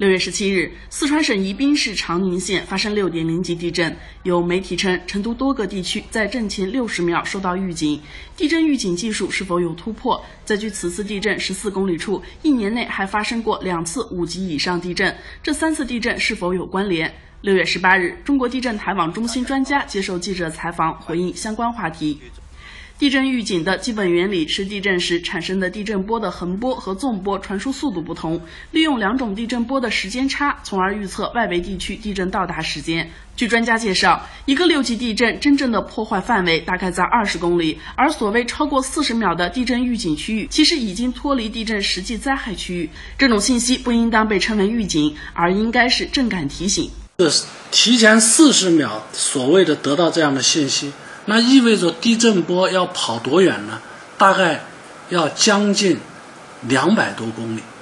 6月17日，四川省宜宾市长宁县发生6.0级地震。有媒体称，成都多个地区在震前60秒收到预警。地震预警技术是否有突破？在距此次地震14公里处，1年内还发生过2次5级以上地震，这3次地震是否有关联？6月18日，中国地震台网中心专家接受记者采访，回应相关话题。地震预警的基本原理是地震时产生的地震波的横波和纵波传输速度不同，利用2种地震波的时间差，从而预测外围地区地震到达时间。据专家介绍，一个6级地震真正的破坏范围大概在20公里，而所谓超过40秒的地震预警区域，其实已经脱离地震实际灾害区域。这种信息不应当被称为预警，而应该是震感提醒。 提前40秒所谓的得到这样的信息，那意味着地震波要跑多远呢？大概要将近200多公里。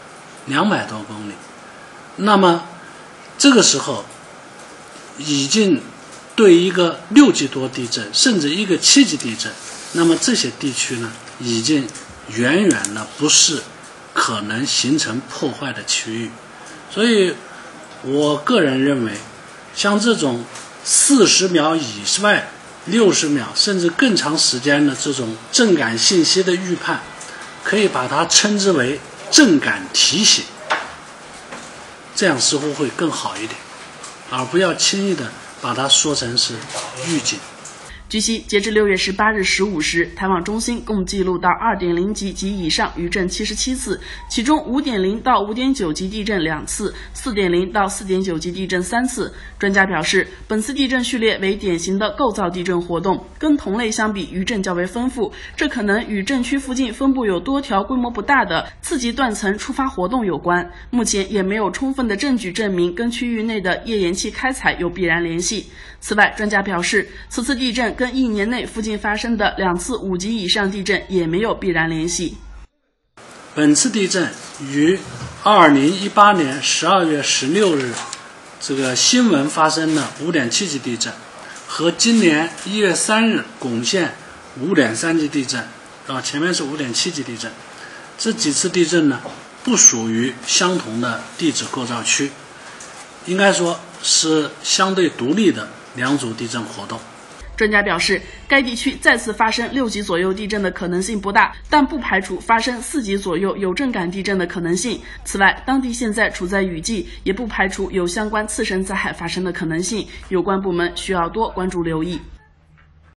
那么这个时候已经对一个6级多地震，甚至一个7级地震，那么这些地区呢，已经远远的不是可能形成破坏的区域。所以我个人认为，像这种40秒以外60秒甚至更长时间的这种震感信息的预判，可以把它称之为震感提醒，这样似乎会更好一点，而不要轻易的把它说成是预警。 据悉，截至6月18日15时，台网中心共记录到2.0级及以上余震77次，其中5.0到5.9级地震2次，4.0到4.9级地震3次。专家表示，本次地震序列为典型的构造地震活动，跟同类相比，余震较为丰富，这可能与震区附近分布有多条规模不大的次级断层触发活动有关。目前也没有充分的证据证明跟区域内的页岩气开采有必然联系。此外，专家表示，此次地震跟1年内附近发生的2次5级以上地震也没有必然联系。 本次地震与2018年12月16日这个新闻发生的5.7级地震，和今年1月3日珙县5.3级地震，前面是5.7级地震，这几次地震呢，不属于相同的地质构造区，应该说是相对独立的2组地震活动。 专家表示，该地区再次发生6级左右地震的可能性不大，但不排除发生4级左右有震感地震的可能性。此外，当地现在处在雨季，也不排除有相关次生灾害发生的可能性。有关部门需要多关注留意。